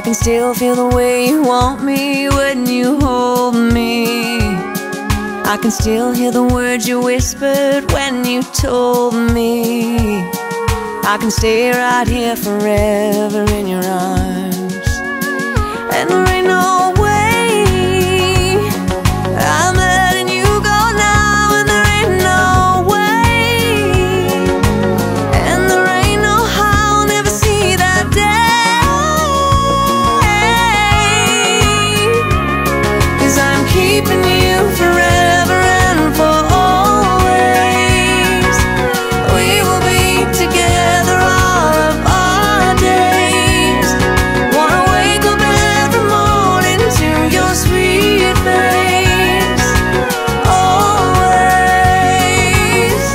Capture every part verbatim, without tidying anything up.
can still feel the way you want me when you hold me. I can still hear the words you whispered when you told me I can stay right here forever in your arms. And there ain't no way I'm letting you go now, and there ain't no way, and there ain't no how I'll never see that day. 'Cause I'm keeping you forever and for always. We will be together all of our days. Wanna wake up every morning to your sweet face. Always.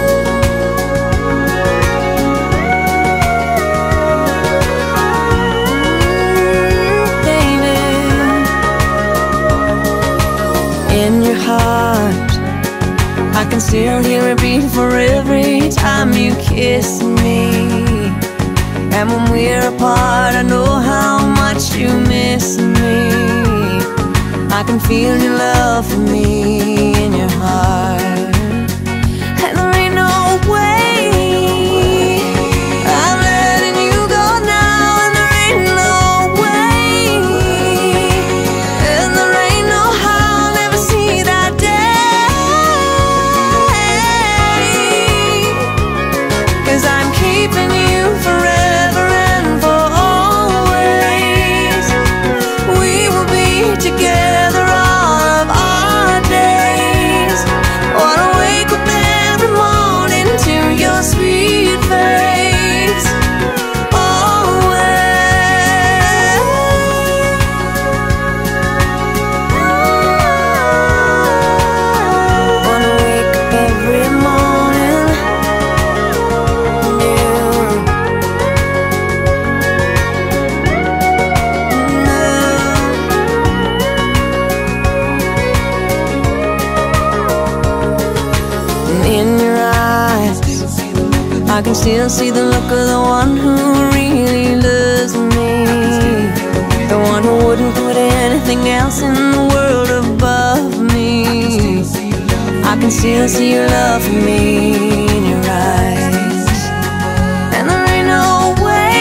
Baby, in your heart I can still hear it beat for every time you kiss me. And when we're apart, I know how much you miss me. I can feel your love for me in your heart. And there ain't no way I'm letting you go now, and there ain't no way, and there ain't no how I'll never see that day. 'Cause I'm keeping you forever and for always. We will be together all of our days. Wanna wake up every morning to your sweet face. Always. Wanna wake up every morning new. In your eyes I can still see the look of the one who really loves me, the one who wouldn't put anything else in the world above me. I can still see your love for me in your eyes. And there ain't no way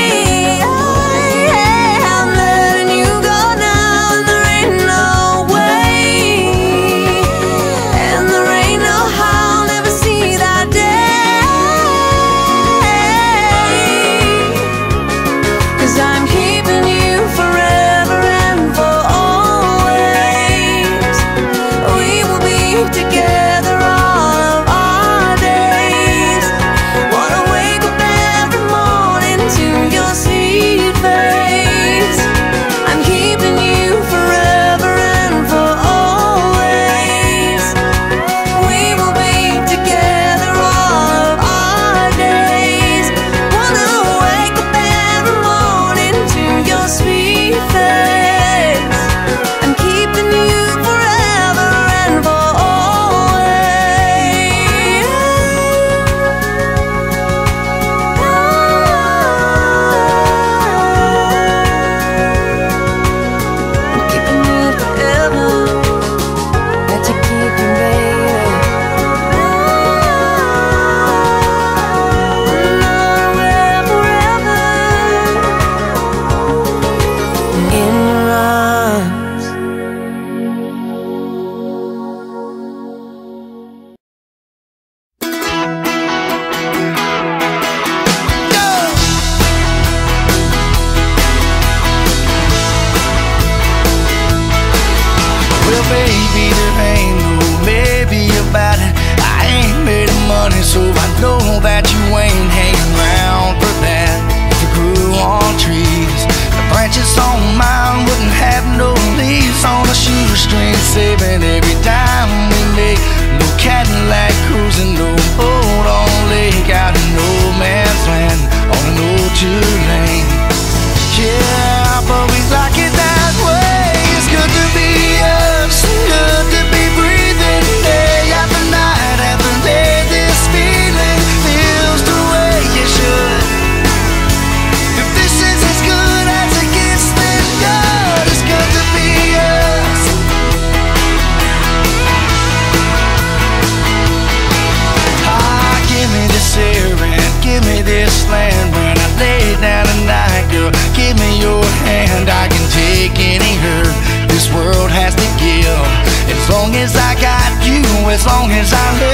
I'm letting you go now, and there ain't no way, and there ain't no how I'll never see that day. 'Cause I'm keeping you forever and for always. We will be together all of our days. Wanna wake up every morning to your sweet face. I'm keeping you forever and for always. We will be together all of our days. Wanna wake up every morning to your sweet face. I'm keeping you forever and for always. I'm keeping you forever. Got to keep you, baby. Forever, in your arms. Well, baby, there ain't no maybe about it. I ain't made of money, so I know that you ain't hanging around for that. If it grew on trees, the branches on mine wouldn't have no leaves on a shoestring, saving every dime we make. No Cadillac cruising, no boat on lake, out in no man's land on an old two lane. Yeah, but we like it that way. It's good to be us, good to be breathing day after night after day. This feeling feels the way it should. If this is as good as it gets, then as long as I